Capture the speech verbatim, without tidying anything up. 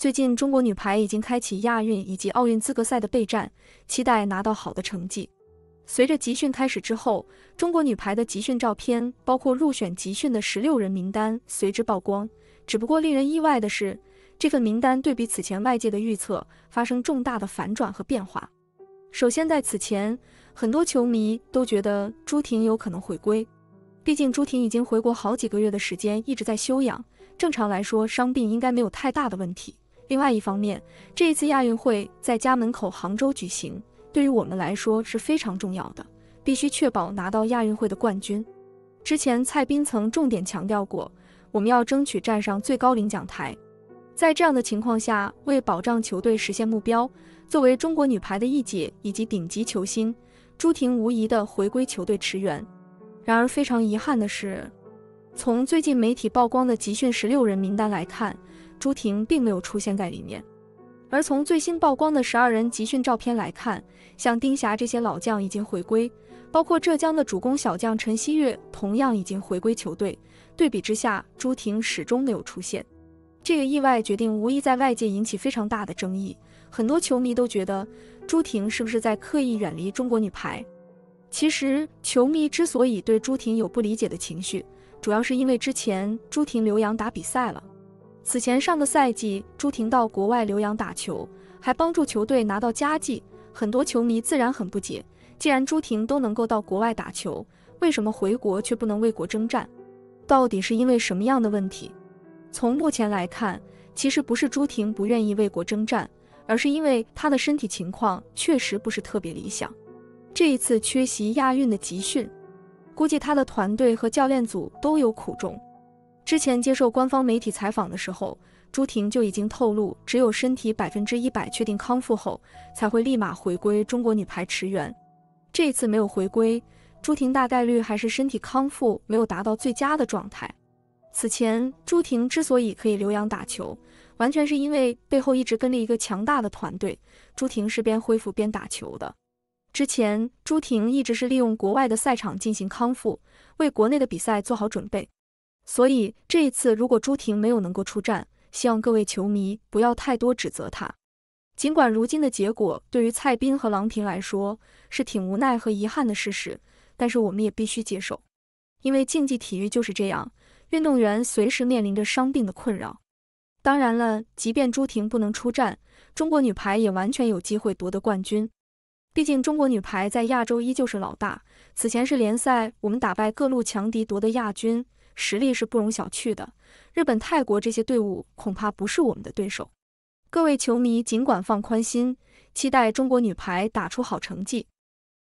最近中国女排已经开启亚运以及奥运资格赛的备战，期待拿到好的成绩。随着集训开始之后，中国女排的集训照片，包括入选集训的十六人名单随之曝光。只不过令人意外的是，这份名单对比此前外界的预测发生重大的反转和变化。首先，在此前，很多球迷都觉得朱婷有可能回归，毕竟朱婷已经回国好几个月的时间，一直在休养，正常来说伤病应该没有太大的问题。另外一方面，这一次亚运会在家门口杭州举行，对于我们来说是非常重要的，必须确保拿到亚运会的冠军。之前蔡斌曾重点强调过，我们要争取站上最高领奖台。在这样的情况下，为保障球队实现目标，作为中国女排的一姐以及顶级球星，朱婷无疑的回归球队驰援。然而非常遗憾的是，从最近媒体曝光的集训十六人名单来看，朱婷并没有出现在里面。而从最新曝光的十二人集训照片来看，像丁霞这些老将已经回归，包括浙江的主攻小将陈希月同样已经回归球队。对比之下，朱婷始终没有出现。这个意外决定无疑在外界引起非常大的争议，很多球迷都觉得朱婷是不是在刻意远离中国女排。其实球迷之所以对朱婷有不理解的情绪，主要是因为之前朱婷留洋打比赛了。此前上个赛季朱婷到国外留洋打球，还帮助球队拿到佳绩，很多球迷自然很不解，既然朱婷都能够到国外打球，为什么回国却不能为国征战？到底是因为什么样的问题？从目前来看，其实不是朱婷不愿意为国征战，而是因为她的身体情况确实不是特别理想。这一次缺席亚运的集训，估计她的团队和教练组都有苦衷。之前接受官方媒体采访的时候，朱婷就已经透露，只有身体百分之一百确定康复后，才会立马回归中国女排驰援。这次没有回归，朱婷大概率还是身体康复没有达到最佳的状态。此前朱婷之所以可以留洋打球，完全是因为背后一直跟着一个强大的团队，朱婷是边恢复边打球的。之前朱婷一直是利用国外的赛场进行康复，为国内的比赛做好准备。所以这一次如果朱婷没有能够出战，希望各位球迷不要太多指责她。尽管如今的结果对于蔡斌和郎平来说是挺无奈和遗憾的事实，但是我们也必须接受，因为竞技体育就是这样，运动员随时面临着伤病的困扰。当然了，即便朱婷不能出战，中国女排也完全有机会夺得冠军。毕竟中国女排在亚洲依旧是老大，此前是联赛我们打败各路强敌夺得亚军，实力是不容小觑的。日本、泰国这些队伍恐怕不是我们的对手。各位球迷尽管放宽心，期待中国女排打出好成绩。